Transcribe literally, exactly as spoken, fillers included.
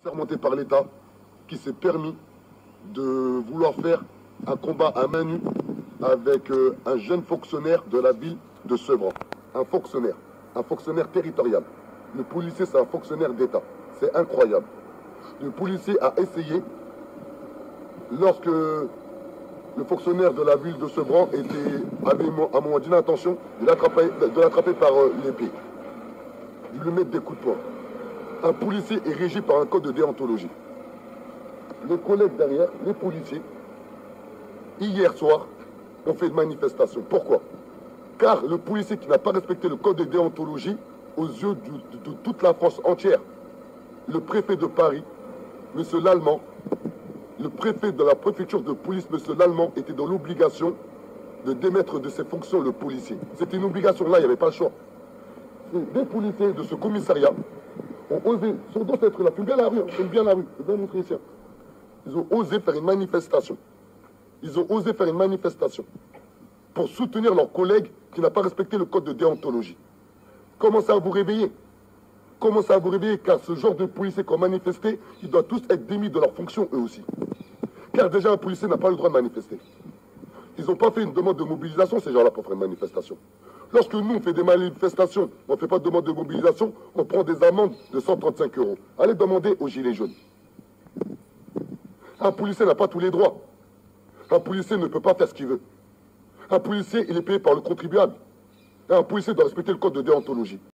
Sermenté par l'État qui s'est permis de vouloir faire un combat à main nue avec euh, un jeune fonctionnaire de la ville de Sevran. Un fonctionnaire, un fonctionnaire territorial. Le policier, c'est un fonctionnaire d'État. C'est incroyable. Le policier a essayé, lorsque le fonctionnaire de la ville de Sevran était, avait à un moment d'une intention de l'attraper par euh, l'épée, de lui mettre des coups de poing. Un policier est régi par un code de déontologie. Les collègues derrière, les policiers, hier soir, ont fait une manifestation. Pourquoi? Car le policier qui n'a pas respecté le code de déontologie, aux yeux de, de, de toute la France entière, le préfet de Paris, M. Lallemand, le préfet de la préfecture de police, M. Lallemand, était dans l'obligation de démettre de ses fonctions le policier. C'était une obligation, là, il n'y avait pas le choix. Des policiers de ce commissariat ont osé, sur d'autres êtres là, filme bien la rue, filme bien la rue, je vais montrer ici. Ils ont osé faire une manifestation. Ils ont osé faire une manifestation pour soutenir leurs collègues qui n'ont pas respecté le code de déontologie. Commencez à vous réveiller. Commencez à vous réveiller, car ce genre de policiers qui ont manifesté, ils doivent tous être démis de leurs fonctions eux aussi. Car déjà un policier n'a pas le droit de manifester. Ils n'ont pas fait une demande de mobilisation, ces gens-là, pour faire une manifestation. Lorsque nous, on fait des manifestations, on ne fait pas de demande de mobilisation, on prend des amendes de cent trente-cinq euros. Allez demander aux gilets jaunes. Un policier n'a pas tous les droits. Un policier ne peut pas faire ce qu'il veut. Un policier, il est payé par le contribuable. Et un policier doit respecter le code de déontologie.